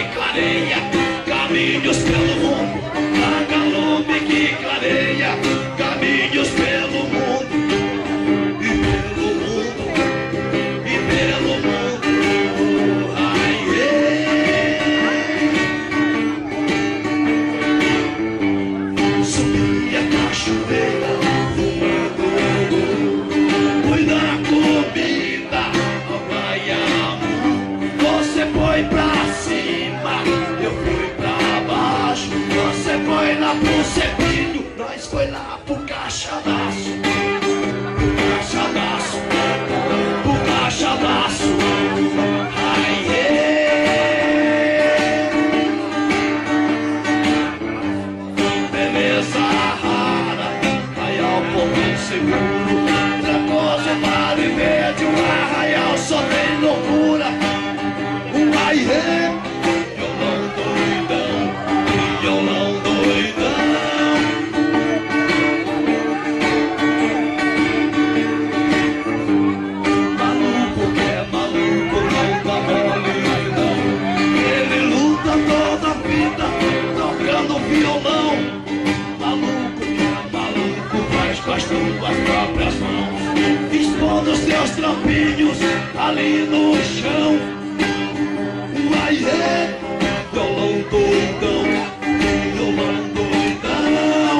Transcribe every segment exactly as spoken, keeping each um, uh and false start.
clareia caminhos pelo mundo. Vagalume que clareia caminhos pelo mundo. E pelo mundo, e pelo mundo. Ai, é. Subia a cachoeira fumando, fui na comida ao Baiamu. Você foi pra cima, eu fui pra baixo. Você foi lá pro Cepinho, nós foi lá pro Caixadaço. Pro Caixadaço, pro Caixadaço. Ai, é. Beleza rara, Arraial Porto Seguro. Trancoso é vale médio, Arraial só tem loucura. Ai, é. Violão doidão, violão doidão. Maluco que é maluco, não dá mole não. Ele luta toda a vida tocando violão. Maluco que é maluco, faz com as tuas próprias mãos, expondo os teus trampinhos ali no chão. Ai, é, violão doidão, violão doidão.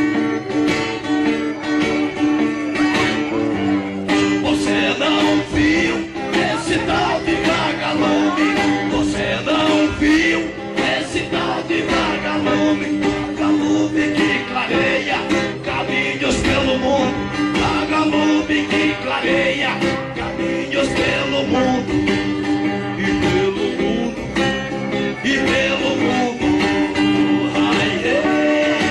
Você não viu esse tal de vagalume. Você não viu esse tal de vagalume. Vagalume que clareia caminhos pelo mundo. Vagalume que clareia caminhos pelo mundo. E pelo mundo, ai, é.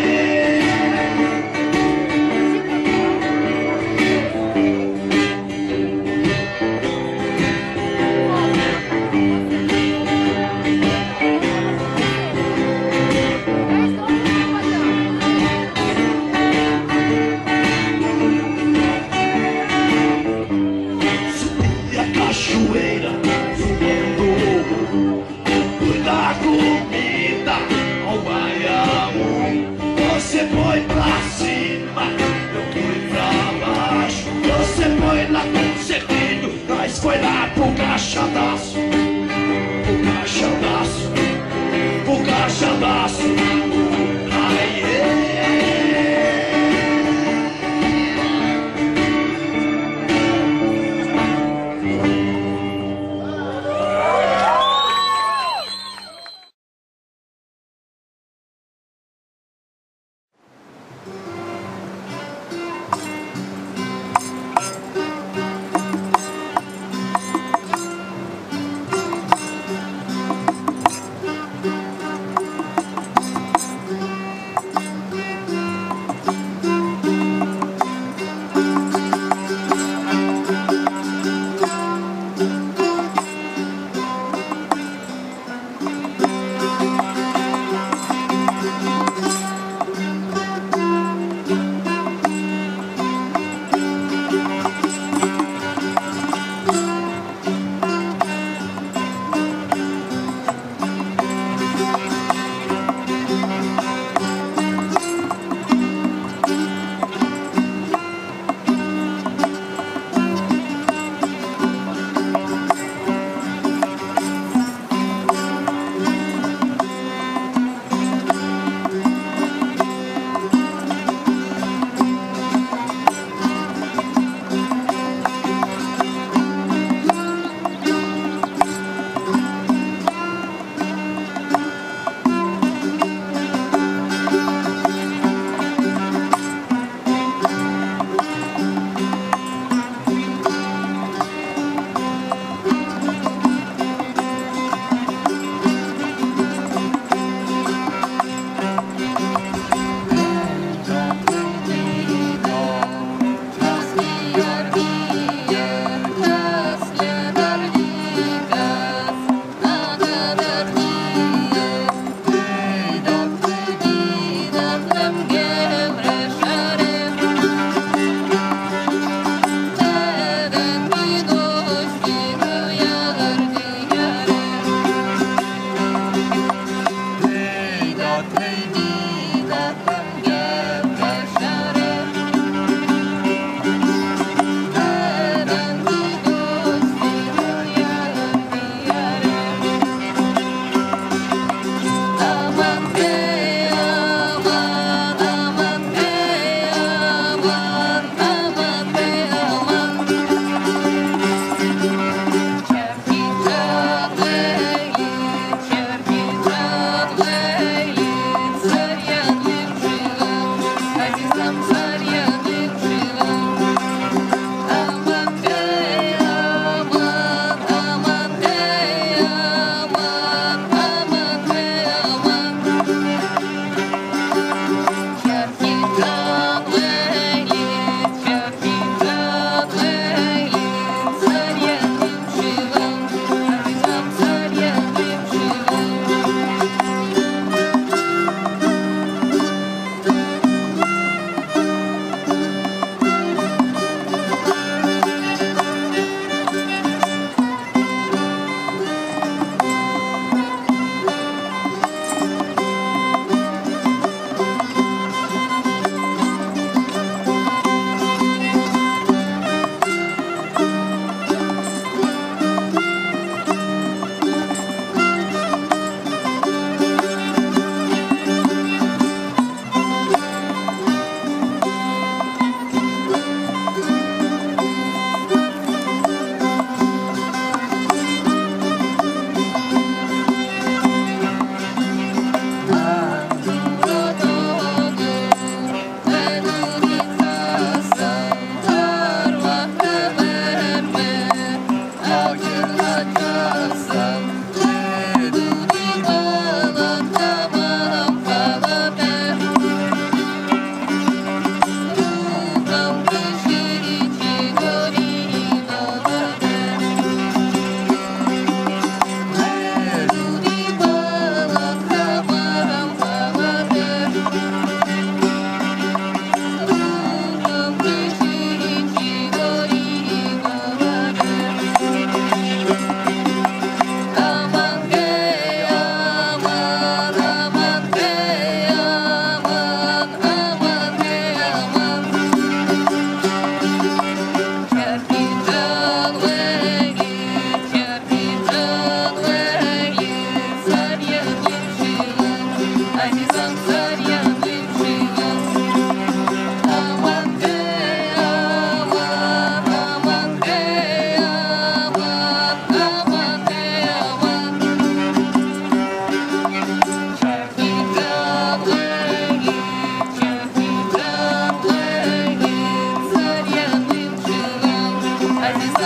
Subi a cachoeira fumando, da comida ao Baiamu. Você foi pra cima, eu fui pra baixo. Você foi lá com o Cepinho, nós foi lá pro Caixadaço. Pro Caixadaço, pro Caixadaço. Ai, é.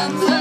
cantando.